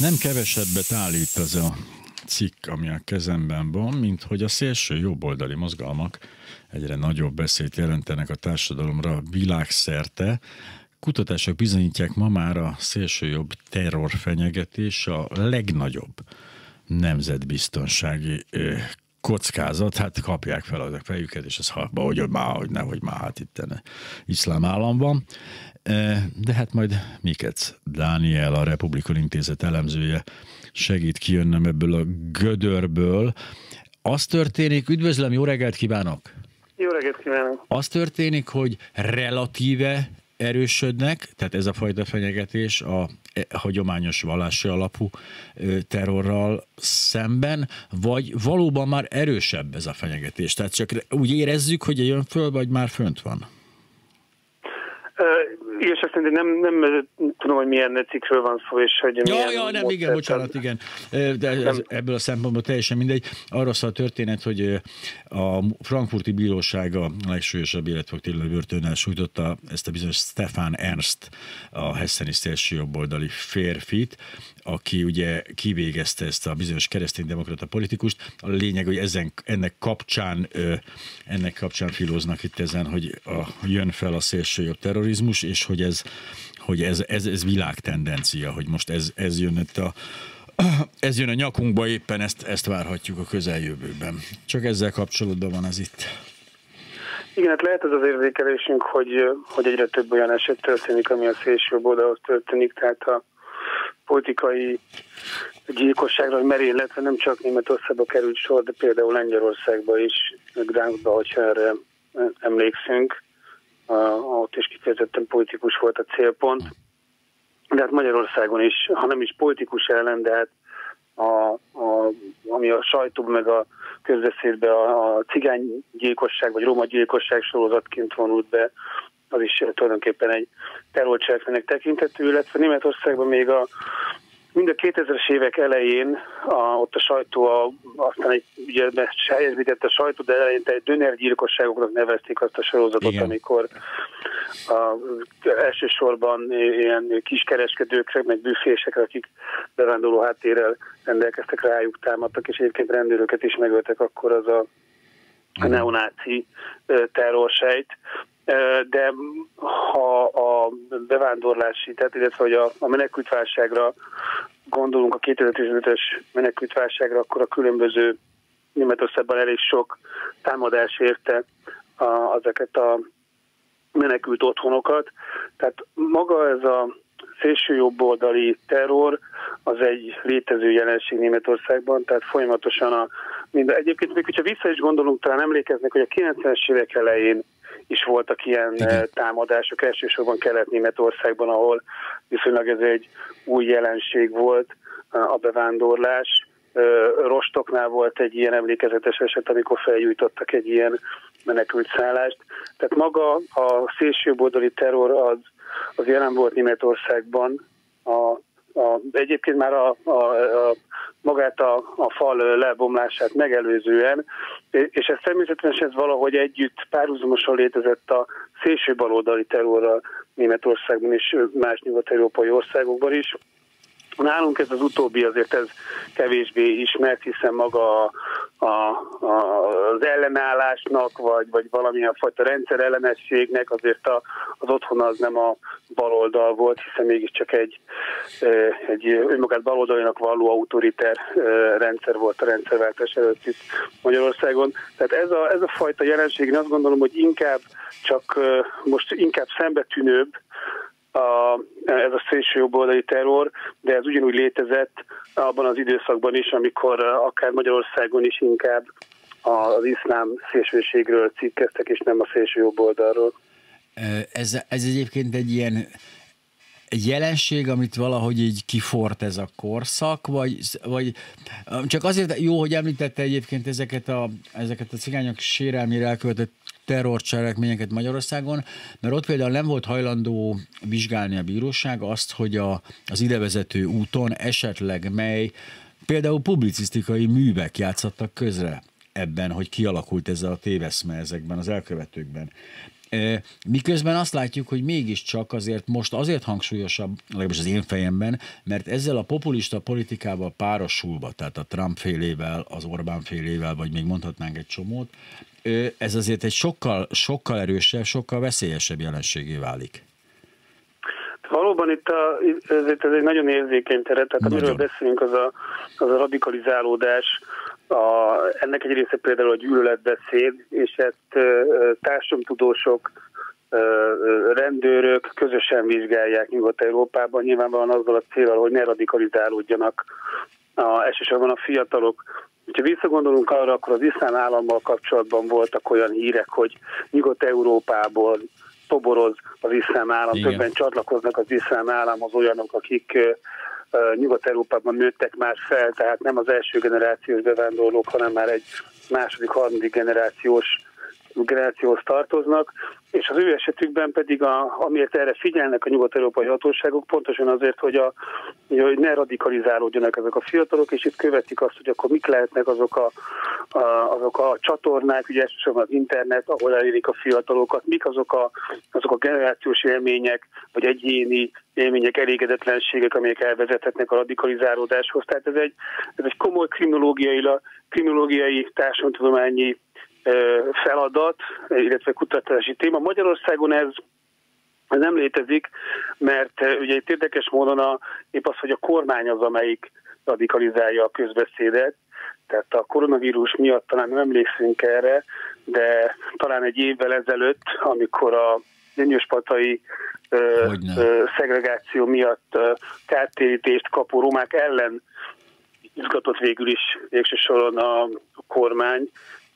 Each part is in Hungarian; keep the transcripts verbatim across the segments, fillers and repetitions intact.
Nem kevesebbet állít az a cikk, ami a kezemben van, mint hogy a szélső jobboldali mozgalmak egyre nagyobb veszélyt jelentenek a társadalomra világszerte. Kutatások bizonyítják, ma már a szélsőjobb terrorfenyegetés a legnagyobb nemzetbiztonsági kockázat. Hát kapják fel a fejüket, és ez halba, hogy már, hogy nehogy már, hát itt iszlám állam van. De hát majd Mikec Dániel, a Republikon Intézet elemzője segít kijönnem ebből a gödörből. Az történik, üdvözlöm, jó reggelt kívánok! Jó reggelt kívánok! Az történik, hogy relatíve erősödnek, tehát ez a fajta fenyegetés a hagyományos vallási alapú terrorral szemben, vagy valóban már erősebb ez a fenyegetés? Tehát csak úgy érezzük, hogy jön föl, vagy már fönt van? És azt mondja, nem, nem tudom, hogy milyen cikkről van szó, és hogy ja, ja, nem, igen, bocsánat, igen. De ez, ebből a szempontból teljesen mindegy. Arról szól a történet, hogy a frankfurti bíróság a legsúlyosabb életfogytigló börtönnel sújtotta ezt a bizonyos Stefan Ernst, a hesseni szélsőjobboldali férfit, aki ugye kivégezte ezt a bizonyos kereszténydemokrata politikust. A lényeg, hogy ezen, ennek kapcsán ennek kapcsán filóznak itt ezen, hogy a, jön fel a szélsőjobb terrorizmus, és hogy ez, hogy ez, ez, ez világtendencia, hogy most ez, ez jön itt a ez jön a nyakunkba, éppen ezt, ezt várhatjuk a közeljövőben. Csak ezzel kapcsolatban van az itt. Igen, hát lehet ez az érzékelésünk, hogy, hogy egyre több olyan eset történik, ami a szélsőjobb oldalhoz történik, tehát a politikai gyilkosságra, vagy merényletre nem csak Németországba került sor, de például Lengyelországba is, Gdanskba, hogyha erre emlékszünk. Uh, ott is kifejezetten politikus volt a célpont. De hát Magyarországon is, ha nem is politikus ellen, de hát a, a, ami a sajtóban meg a közbeszédben a, a cigánygyilkosság vagy roma gyilkosság sorozatként vonult be, az is tulajdonképpen egy terrorcselekménynek tekinthető, illetve Németországban még a mind a kétezres évek elején a, ott a sajtó, a, aztán egy, ugye helyezített a sajtó, de eleinte egy dönergyilkosságoknak nevezték azt a sorozatot, igen, amikor a, elsősorban ilyen kiskereskedőkre, meg büfésekre, akik bevándorló háttérrel rendelkeztek, rájuk támadtak, és egyébként rendőröket is megöltek, akkor az a, a neonáci terrorsejt. De ha a bevándorlási, tehát illetve hogy a, a menekültválságra gondolunk, a kétezer-tizenötös menekültválságra, akkor a különböző Németországban elég sok támadás érte a, ezeket a menekült otthonokat. Tehát maga ez a szélsőjobboldali terror az egy létező jelenség Németországban, tehát folyamatosan a minden. Egyébként még, hogyha vissza is gondolunk, talán emlékeznek, hogy a kilencvenes évek elején is voltak ilyen igen, támadások, elsősorban Kelet-Németországban, ahol viszonylag ez egy új jelenség volt a bevándorlás. Rostoknál volt egy ilyen emlékezetes eset, amikor felgyújtottak egy ilyen menekült szállást. Tehát maga a szélsőjobboldali terror az, az jelen volt Németországban. A, a, egyébként már a, a, a, magát a, a fal lebomlását megelőzően, és ez természetesen ez valahogy együtt párhuzamosan létezett a szélső baloldali terrorral Németországban és más nyugat-európai országokban is. Nálunk ez az utóbbi azért ez kevésbé ismert, hiszen maga a, a, a, az ellenállásnak, vagy, vagy valamilyen fajta rendszerellenességnek azért a, az otthon az nem a baloldal volt, hiszen mégiscsak egy, egy önmagát baloldalinak valló autoriter rendszer volt a rendszerváltás előtt itt Magyarországon. Tehát ez a, ez a fajta jelenség, én azt gondolom, hogy inkább csak most inkább szembetűnőbb, A, ez a szélsőjobboldali terror, de ez ugyanúgy létezett abban az időszakban is, amikor akár Magyarországon is inkább az iszlám szélsőségről cikkeztek, és nem a szélsőjobboldalról. Ez, ez egyébként egy ilyen jelenség, amit valahogy így kifort ez a korszak, vagy, vagy csak azért jó, hogy említette egyébként ezeket a, ezeket a cigányok sérelmére elkövetett terrorcselekményeket Magyarországon, mert ott például nem volt hajlandó vizsgálni a bíróság azt, hogy a, az idevezető úton esetleg mely például publicisztikai művek játszottak közre ebben, hogy kialakult ez a téveszme ezekben az elkövetőkben. Miközben azt látjuk, hogy mégiscsak azért most azért hangsúlyosabb, legalábbis az én fejemben, mert ezzel a populista politikával párosulva, tehát a Trump félével, az Orbán félével, vagy még mondhatnánk egy csomót, ez azért egy sokkal, sokkal erősebb, sokkal veszélyesebb jelenségé válik. Valóban itt a, ez, ez egy nagyon érzékeny teret, tehát nagyon. Amiről beszélünk, az a, az a radikalizálódás, a, ennek egy része például a gyűlöletbeszéd, és ezt társadalomtudósok, rendőrök közösen vizsgálják Nyugat-Európában, nyilvánvalóan azzal a célral, hogy ne radikalizálódjanak a, elsősorban a fiatalok. Ha visszagondolunk arra, akkor az iszlám állammal kapcsolatban voltak olyan hírek, hogy Nyugat-Európából toboroz az iszlám állam, igen. Többen csatlakoznak az iszlám államhoz olyanok, akik uh, Nyugat-Európában nőttek már fel, tehát nem az első generációs bevándorlók, hanem már egy második, harmadik generációs generációhoz tartoznak, és az ő esetükben pedig, a, amiért erre figyelnek a nyugat-európai hatóságok, pontosan azért, hogy, a, hogy ne radikalizálódjanak ezek a fiatalok, és itt követik azt, hogy akkor mik lehetnek azok a, a, azok a csatornák, ugye elsősorban az internet, ahol elérik a fiatalokat, mik azok a, azok a generációs élmények, vagy egyéni élmények, elégedetlenségek, amelyek elvezethetnek a radikalizálódáshoz. Tehát ez egy, ez egy komoly kriminológiai, kriminológiai társadalomtudományi feladat, illetve kutatási téma. Magyarországon ez, ez nem létezik, mert ugye itt érdekes módon a, épp az, hogy a kormány az, amelyik radikalizálja a közbeszédet, tehát a koronavírus miatt talán nem emlékszünk erre, de talán egy évvel ezelőtt, amikor a gyöngyöspatai szegregáció miatt kártérítést kapó romák ellen izgatott végül is végső soron a kormány,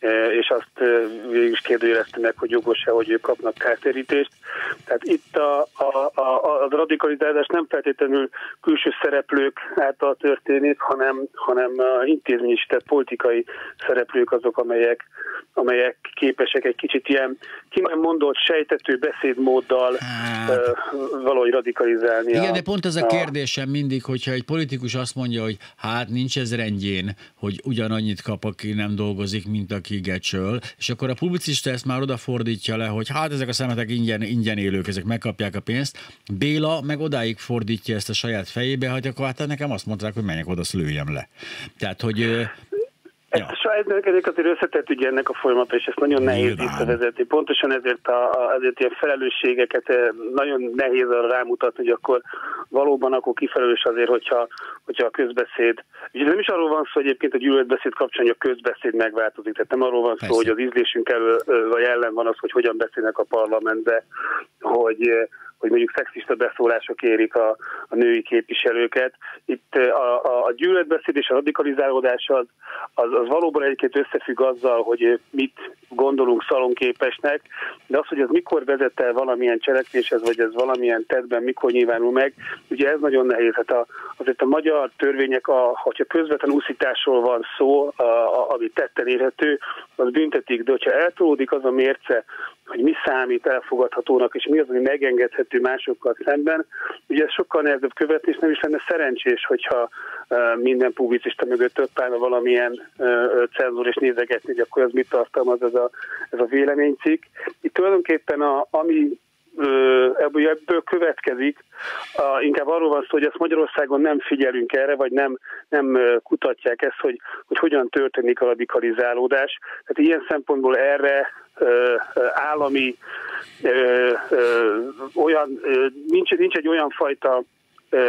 és azt végül is kérdőjelezte meg, hogy jogos-e, hogy ők kapnak kártérítést. Tehát itt a, a, a, a radikalizálás nem feltétlenül külső szereplők által történik, hanem, hanem intézményesített politikai szereplők azok, amelyek, amelyek képesek egy kicsit ilyen ki nem mondott sejtető beszédmóddal hát. valahogy radikalizálni. Igen, a, de pont ez a kérdésem mindig, hogyha egy politikus azt mondja, hogy hát nincs ez rendjén, hogy ugyanannyit kap, aki nem dolgozik, mint aki gecsöl, és akkor a publicista ezt már odafordítja le, hogy hát ezek a szemetek ingyen, ingyen élők, ezek megkapják a pénzt. Béla meg odáig fordítja ezt a saját fejébe, hogy akkor hát nekem azt mondták, hogy menjek oda, lőjem le. Tehát, hogy ezt a sajátnak ezek azért összetett ugye ennek a folyamata, és ezt nagyon nehéz visszavezetni. Pontosan ezért, a, a, ezért ilyen felelősségeket nagyon nehéz arra rámutatni, hogy akkor valóban akkor kifelelős azért, hogyha, hogyha a közbeszéd. Ugye nem is arról van szó egyébként a gyűlöletbeszéd kapcsán, hogy a közbeszéd megváltozik. Tehát nem arról van szó, Persze. hogy az ízlésünk elő, vagy ellen van az, hogy hogyan beszélnek a parlamentbe, hogy hogy mondjuk szexista beszólások érik a, a női képviselőket. Itt a, a, a gyűlöletbeszéd és a radikalizálódás az, az, az valóban egyébként összefügg azzal, hogy mit gondolunk szalonképesnek, de az, hogy ez mikor vezet el valamilyen cselekvéshez, vagy ez valamilyen tettben mikor nyilvánul meg, ugye ez nagyon nehéz. Hát a, azért a magyar törvények, a, hogyha közvetlen úszításról van szó, a, a, ami tetten érhető, az büntetik, de hogyha eltolódik az a mérce, hogy mi számít elfogadhatónak, és mi az, ami megengedhető másokkal szemben. Ugye ez sokkal nehezebb követni, és nem is lenne szerencsés, hogyha uh, minden publicista mögött több állna valamilyen uh, cenzúr, és nézegetni, hogy akkor az mit tartalmaz ez a, ez a véleménycikk. Itt tulajdonképpen a, ami ebből, ebből következik, a, inkább arról van szó, hogy ezt Magyarországon nem figyelünk erre, vagy nem, nem kutatják ezt, hogy, hogy hogyan történik a radikalizálódás. Tehát ilyen szempontból erre ö, állami ö, ö, olyan, ö, nincs, nincs egy olyan fajta ö,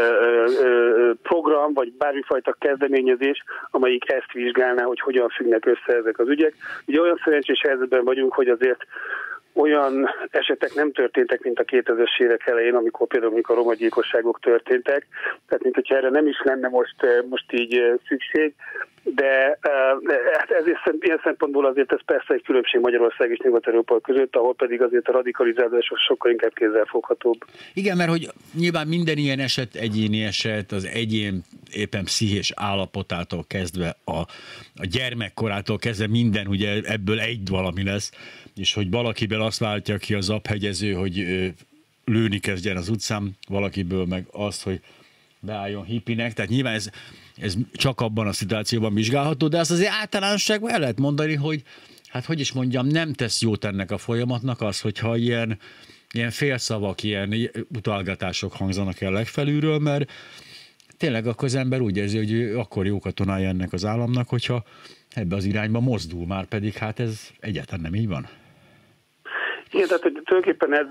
ö, program, vagy bármifajta kezdeményezés, amelyik ezt vizsgálná, hogy hogyan függnek össze ezek az ügyek. Ugye olyan szerencsés helyzetben vagyunk, hogy azért olyan esetek nem történtek, mint a kétezres évek elején, amikor például amikor a romagyilkosságok történtek. Tehát, mint hogyha erre nem is lenne most, most így szükség. De hát ezért ilyen szempontból azért ez persze egy különbség Magyarország és Nyugat-Európa között, ahol pedig azért a radikalizálás sokkal inkább kézzelfoghatóbb. Igen, mert hogy nyilván minden ilyen eset egyéni eset, az egyén éppen pszichés állapotától kezdve, a, a gyermekkorától kezdve minden, ugye ebből egy valami lesz, és hogy valakiből azt váltja ki az zaphegyező, hogy lőni kezdjen az utcán, valakiből meg azt, hogy beálljon hippinek, tehát nyilván ez, ez csak abban a szituációban vizsgálható, de azt azért általánosságban el lehet mondani, hogy hát hogy is mondjam, nem tesz jót ennek a folyamatnak az, hogyha ilyen, ilyen félszavak, ilyen utalgatások hangzanak el legfelülről, mert tényleg akkor az ember úgy érzi, hogy ő akkor jó katonája ennek az államnak, hogyha ebbe az irányba mozdul, már pedig hát ez egyáltalán nem így van. Igen, tehát hogy tulajdonképpen ez,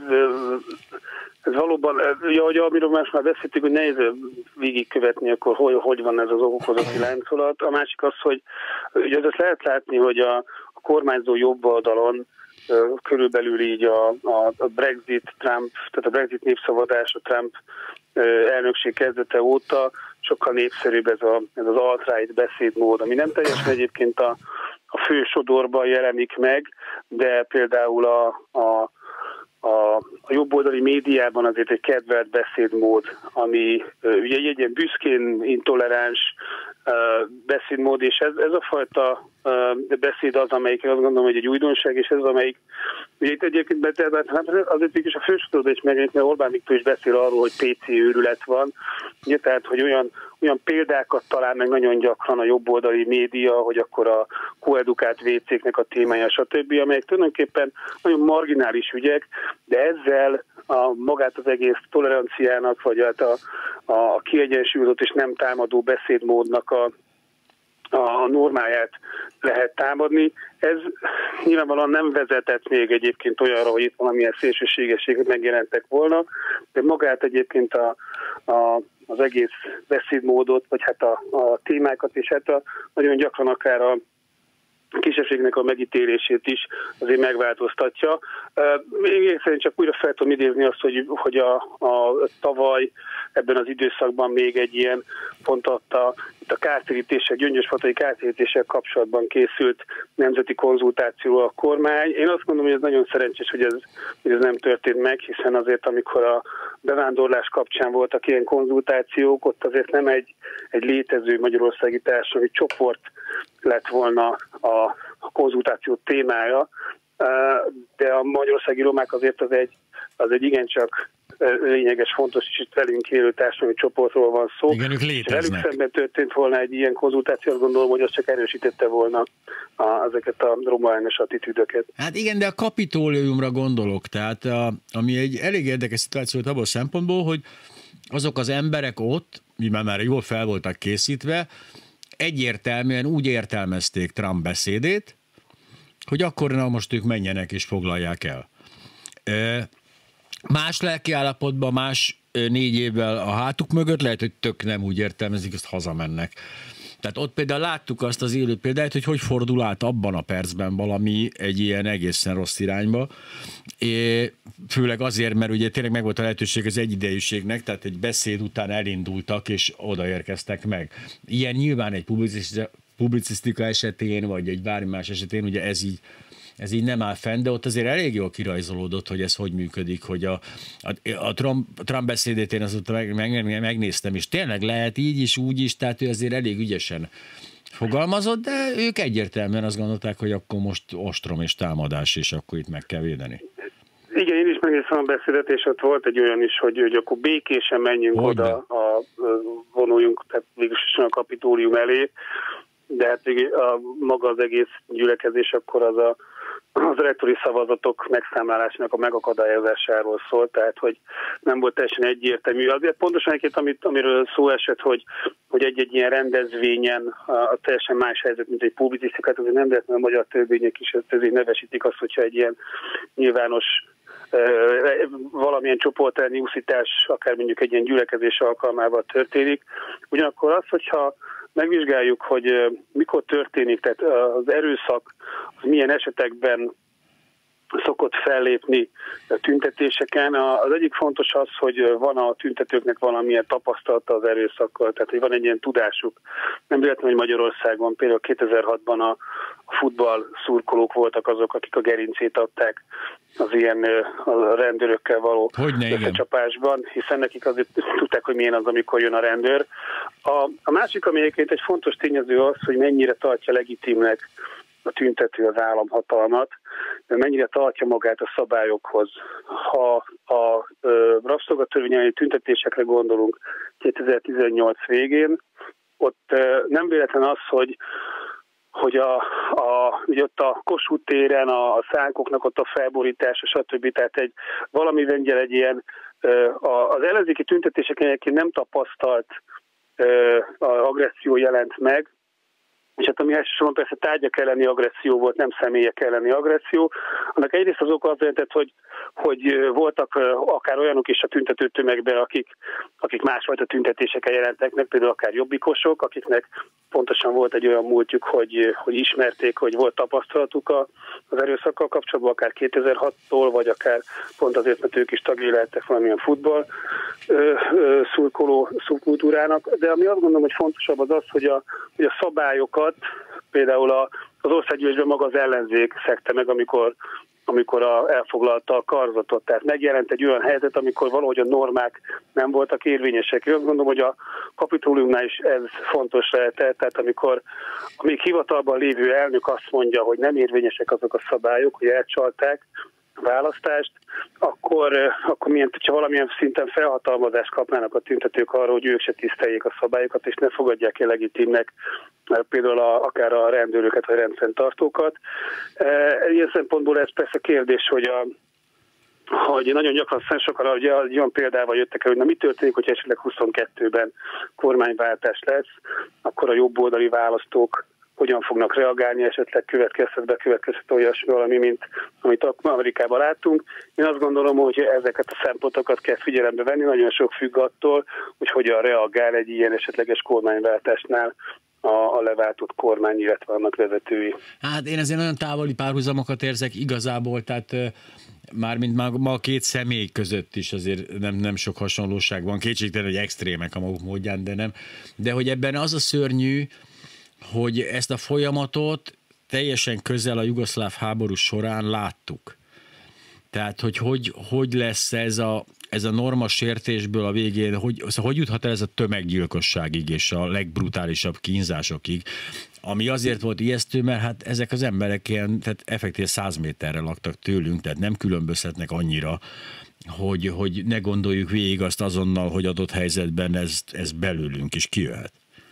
ez valóban, ja, hogy amiről más már beszéltük, hogy nehéz végigkövetni, akkor hogy, hogy van ez az okokozati láncolat. A másik az, hogy ugye ezt lehet látni, hogy a, a kormányzó jobb oldalon körülbelül így a, a, a Brexit, Trump, tehát a Brexit népszavazás, a Trump elnökség kezdete óta sokkal népszerűbb ez, a, ez az alt-right beszédmód, ami nem teljesen egyébként a, a fő sodorban jelenik meg, de például a, a, a, a jobboldali médiában azért egy kedvelt beszédmód, ami ugye egy, egy ilyen büszkén intoleráns uh, beszédmód, és ez, ez a fajta uh, beszéd az, amelyik azt gondolom, hogy egy újdonság, és ez az, amelyik ugye itt egyébként hát azért is a fősodorban is megjelenik, mert Orbán Viktor is beszél arról, hogy pé cé őrület van, ugye, tehát hogy olyan, olyan példákat talál meg nagyon gyakran a jobboldali média, hogy akkor a koedukált vécéknek a témája, stb., amelyek tulajdonképpen nagyon marginális ügyek, de ezzel a, magát az egész toleranciának, vagy hát a, a kiegyensúlyozott és nem támadó beszédmódnak a, a normáját lehet támadni. Ez nyilvánvalóan nem vezetett még egyébként olyanra, hogy itt valamilyen szélsőségességek megjelentek volna, de magát egyébként a, a, az egész beszédmódot, vagy hát a, a témákat, és hát a, nagyon gyakran akár a kisebbségnek a megítélését is azért megváltoztatja. Még szerint csak újra fel tudom idézni azt, hogy, hogy a, a tavaly ebben az időszakban még egy ilyen pont ott a, itt a kártérítések, gyöngyösfatai kártérítések kapcsolatban készült nemzeti konzultáció a kormány. Én azt mondom, hogy ez nagyon szerencsés, hogy ez, hogy ez nem történt meg, hiszen azért, amikor a bevándorlás kapcsán voltak ilyen konzultációk, ott azért nem egy, egy létező magyarországi társadalmi csoport lett volna a, a konzultáció témája, de a magyarországi romák azért az egy, az egy igencsak lényeges, fontos, és itt velünk élő társadalmi csoportról van szó. Igen, ők léteznek. És velük szemben történt volna egy ilyen konzultáció, azt gondolom, hogy az csak erősítette volna a, ezeket a romaellenes attitűdöket. Hát igen, de a kapitóliumra gondolok, tehát a, ami egy elég érdekes szituáció abban a szempontból, hogy azok az emberek ott, mivel már jól fel voltak készítve, egyértelműen úgy értelmezték Trump beszédét, hogy akkor na most ők menjenek és foglalják el. Más lelkiállapotban, más négy évvel a hátuk mögött lehet, hogy tök nem úgy értelmezik, azt hazamennek. Tehát ott például láttuk azt az élő példát, hogy hogy fordul át abban a percben valami egy ilyen egészen rossz irányba. É, főleg azért, mert ugye tényleg meg volt a lehetőség az egyidejűségnek, tehát egy beszéd után elindultak és odaérkeztek meg. Ilyen nyilván egy publicisztika esetén, vagy egy bármi más esetén, ugye ez így Ez így nem áll fenn, de ott azért elég jól kirajzolódott, hogy ez hogy működik, hogy a, a, a Trump, Trump beszédét én azóta meg, meg, megnéztem, és tényleg lehet így is, úgy is, tehát ő azért elég ügyesen fogalmazott, de ők egyértelműen azt gondolták, hogy akkor most ostrom és támadás, és akkor itt meg kell védeni. Igen, én is megnéztem a beszédet, és ott volt egy olyan is, hogy, hogy akkor békésen menjünk hogy oda, a, a, vonuljunk, tehát végülis a kapitólium elé, de hát a, maga az egész gyülekezés akkor az a az elektori szavazatok megszámlálásának a megakadályozásáról szólt, tehát hogy nem volt teljesen egyértelmű. Azért pontosan egyébként, amit, amiről szó esett, hogy, hogy egy-egy ilyen rendezvényen a, a teljesen más helyzet, mint egy publicisztikát, azért nem lehet, mert a magyar törvények is ezért nevesítik azt, hogyha egy ilyen nyilvános valamilyen csoportelni úszítás, akár mondjuk egy ilyen gyülekezés alkalmával történik. Ugyanakkor az, hogyha megvizsgáljuk, hogy mikor történik, tehát az erőszak az milyen esetekben szokott fellépni tüntetéseken. Az egyik fontos az, hogy van a tüntetőknek valamilyen tapasztalata az erőszakkal, tehát hogy van egy ilyen tudásuk. Nem véletlen, hogy Magyarországon például kétezer-hatban a futball szurkolók voltak azok, akik a gerincét adták az ilyen a rendőrökkel való összecsapásban, hiszen nekik azért tudták, hogy milyen az, amikor jön a rendőr. A, a másik, ami egyébként egy fontos tényező az, hogy mennyire tartja legitimnek a tüntető az államhatalmat, mennyire tartja magát a szabályokhoz. Ha a rabszolgatörvényi tüntetésekre gondolunk kétezer-tizennyolc végén, ott nem véletlen az, hogy hogy a, a, ugye ott a Kossuth téren a, a szánkoknak ott a felborítása, stb. Tehát egy valami vengyel egy ilyen az ellenzéki tüntetéseken egyébként nem tapasztalt agresszió jelent meg, és hát ami elsősorban persze tárgyak elleni agresszió volt, nem személyek elleni agresszió. Annak egyrészt az oka az jelentett, hogy, hogy voltak akár olyanok is a tüntető tömegben, akik, akik másfajta tüntetéseken jelentek meg, például akár jobbikosok, akiknek pontosan volt egy olyan múltjuk, hogy, hogy ismerték, hogy volt tapasztalatuk az erőszakkal kapcsolatban, akár kétezer-hattól, vagy akár pont azért, mert ők is tagjai lehettek valamilyen futball ö, ö, szurkoló szubkultúrának. De ami azt gondolom, hogy fontosabb az az, hogy a, hogy a szabályokat például a, az országgyűlésben maga az ellenzék szegte meg, amikor amikor a, elfoglalta a karzatot. Tehát megjelent egy olyan helyzet, amikor valahogy a normák nem voltak érvényesek. Én azt gondolom, hogy a Kapitoliumnál is ez fontos lehetett, tehát amikor a még hivatalban lévő elnök azt mondja, hogy nem érvényesek azok a szabályok, hogy elcsalták a választást, akkor, akkor milyen, ha valamilyen szinten felhatalmazást kapnának a tüntetők arra, hogy ők se tiszteljék a szabályokat, és ne fogadják el legitimnek például a, akár a rendőröket, vagy rendfenntartókat. Ilyen szempontból ez persze kérdés, hogy, a, hogy nagyon gyakran sokan ugye, egy olyan példával jöttek el, hogy na mi történik, hogy esetleg huszonkettőben kormányváltás lesz, akkor a jobboldali választók hogyan fognak reagálni, esetleg következhet be, következhet olyasmi valami, mint amit Amerikában láttunk. Én azt gondolom, hogy ezeket a szempontokat kell figyelembe venni, nagyon sok függ attól, hogy hogyan reagál egy ilyen esetleges kormányváltásnál a, a leváltott kormány, illetve annak vezetői. Hát én ezért nagyon távoli párhuzamokat érzek igazából, tehát mármint ma a két személy között is azért nem, nem sok hasonlóság van, kétségtelen, hogy extrémek a maguk módján, de nem. De hogy ebben az a szörnyű, hogy ezt a folyamatot teljesen közel a jugoszláv háború során láttuk. Tehát, hogy hogy, hogy lesz ez a, ez a norma sértésből a végén, hogy, szóval hogy juthat el ez a tömeggyilkosságig és a legbrutálisabb kínzásokig, ami azért volt ijesztő, mert hát ezek az emberek ilyen, tehát effektív száz méterre laktak tőlünk, tehát nem különbözhetnek annyira, hogy, hogy ne gondoljuk végig azt azonnal, hogy adott helyzetben ez, ez belőlünk is kijöhet.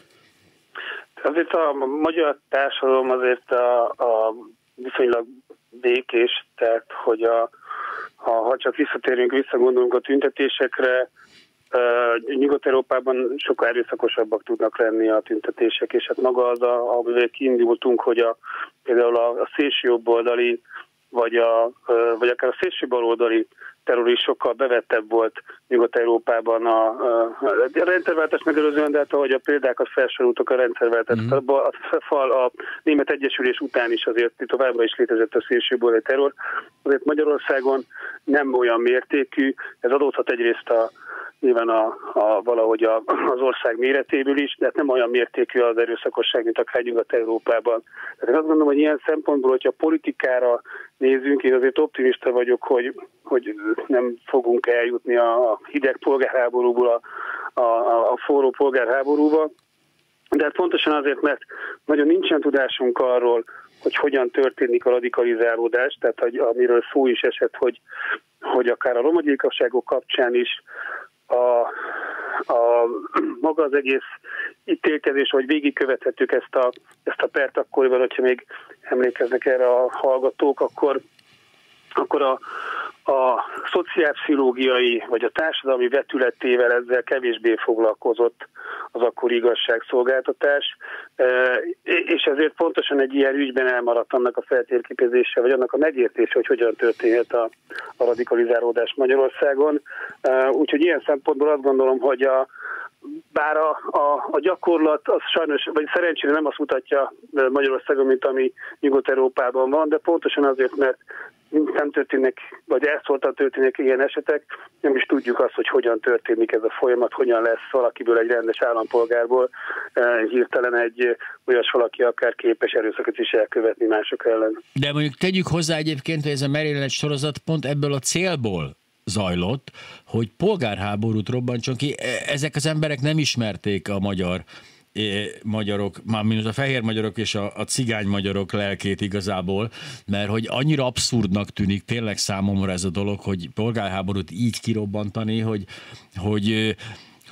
Azért a magyar társadalom azért a, a viszonylag békés, tehát hogy a, a, ha csak visszatérünk, visszagondolunk a tüntetésekre, uh, Nyugat-Európában sokkal erőszakosabbak tudnak lenni a tüntetések, és hát maga az, a, amivel kiindultunk, hogy a, például a, a szélső jobboldali, vagy, a, uh, vagy akár a szélső baloldali terrorist sokkal bevettebb volt Nyugat-Európában a, a, a rendszerváltás megelőzően, de hát ahogy a példákat felsoroltuk a rendszerváltás, mm. a, a, a, a német egyesülés után is azért továbbra is létezett a szélsőbaloldali terror. Azért Magyarországon nem olyan mértékű, ez adódhat egyrészt a nyilván a, a, valahogy a, az ország méretéből is, de hát nem olyan mértékű az erőszakosság, mint akár Nyugat-Európában. Tehát én azt gondolom, hogy ilyen szempontból, hogyha politikára nézünk, én azért optimista vagyok, hogy, hogy nem fogunk eljutni a hideg polgárháborúból a, a, a forró polgárháborúba. De hát pontosan azért, mert nagyon nincsen tudásunk arról, hogy hogyan történik a radikalizálódás, tehát hogy, amiről szó is esett, hogy, hogy akár a romagyilkosságok kapcsán is a, a maga az egész ítélkezés, hogy végigkövethetjük ezt a, ezt a pert akkoriban, hogyha még emlékeznek erre a hallgatók, akkor, akkor a, a szociálpszichológiai vagy a társadalmi vetületével ezzel kevésbé foglalkozott az akkori igazságszolgáltatás, és ezért pontosan egy ilyen ügyben elmaradt annak a feltérképezése, vagy annak a megértése, hogy hogyan történhet a, a radikalizálódás Magyarországon. Úgyhogy ilyen szempontból azt gondolom, hogy a bár a, a, a gyakorlat az sajnos, vagy szerencsére nem azt mutatja Magyarországon, mint ami Nyugat-Európában van, de pontosan azért, mert nem történnek, vagy elszóltan történnek ilyen esetek, nem is tudjuk azt, hogy hogyan történik ez a folyamat, hogyan lesz valakiből egy rendes állampolgárból hirtelen egy olyas valaki akár képes erőszakot is elkövetni mások ellen. De mondjuk tegyük hozzá egyébként, hogy ez a merénylet sorozat pont ebből a célból zajlott, hogy polgárháborút robbantson ki. Ezek az emberek nem ismerték a magyar magyarok, mármint a fehér magyarok és a, a cigány magyarok lelkét igazából, mert hogy annyira abszurdnak tűnik tényleg számomra ez a dolog, hogy polgárháborút így kirobbantani, hogy, hogy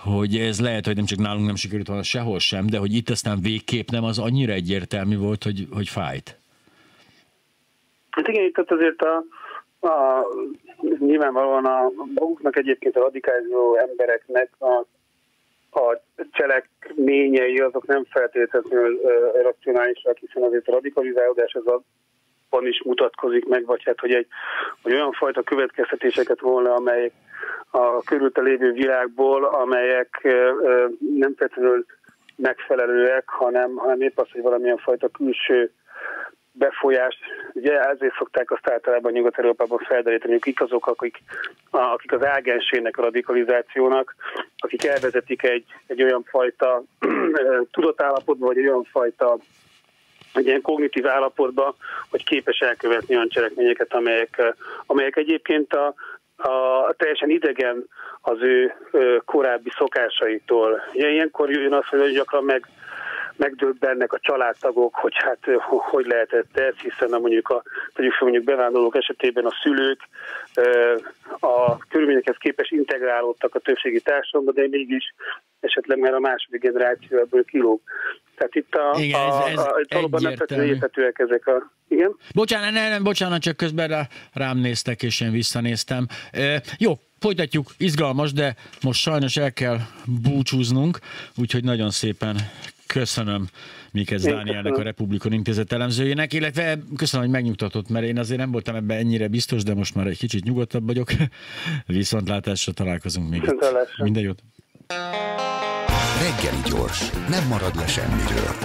hogy ez lehet, hogy nem csak nálunk nem sikerült volna sehol sem, de hogy itt aztán végképp nem az annyira egyértelmű volt, hogy, hogy fájt. Hát igen, itt azért a, a nyilvánvalóan a maguknak egyébként a radikálizó embereknek a, a cselekményei azok nem feltétlenül uh, racionálisak, hiszen azért a radikalizálódás az abban is mutatkozik meg, vagy hát, hogy egy hogy olyan fajta következtetéseket volna, amelyek a körülte lévő világból, amelyek uh, nem feltétlenül megfelelőek, hanem, hanem épp az, hogy valamilyen fajta külső befolyást. Ugye ezért szokták azt általában Nyugat-Európában felderíteni, kik azok, akik, akik az ágensének a radikalizációnak, akik elvezetik egy, egy olyan fajta tudatállapotba, vagy egy olyan fajta egy ilyen kognitív állapotba, hogy képes elkövetni olyan cselekményeket, amelyek, amelyek egyébként a, a teljesen idegen az ő korábbi szokásaitól. Ugye ilyenkor jön az, hogy gyakran meg megdöbbennek a családtagok, hogy hát hogy lehetett ez, hiszen mondjuk a tegyük fel mondjuk bevándorlók esetében a szülők a körülményekhez képest integrálódtak a többségi társadalomba, de mégis esetleg már a második generáció ebből kilóg. Tehát itt a, igen, ez, ez a, a valóban nem feltétlenül érthetőek ezek a... Igen? Bocsánat, nem, nem, bocsánat, csak közben rá, rám néztek, és én visszanéztem. E, jó, folytatjuk, izgalmas, de most sajnos el kell búcsúznunk, úgyhogy nagyon szépen köszönöm Mikec Dánielnek, a Republikon Intézet elemzőjének, illetve köszönöm, hogy megnyugtatott, mert én azért nem voltam ebben ennyire biztos, de most már egy kicsit nyugodtabb vagyok. Viszontlátásra, találkozunk még itt. Minden jót! Reggeli gyors, nem marad le semmiről.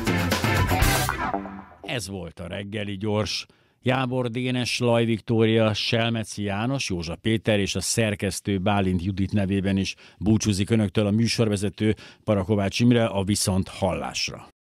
Ez volt a Reggeli gyors. Jábor Dénes, Laj Viktória, Selmeci János, Józsa Péter és a szerkesztő Bálint Judit nevében is búcsúzik önöktől a műsorvezető Parakovács Imre, a viszont hallásra.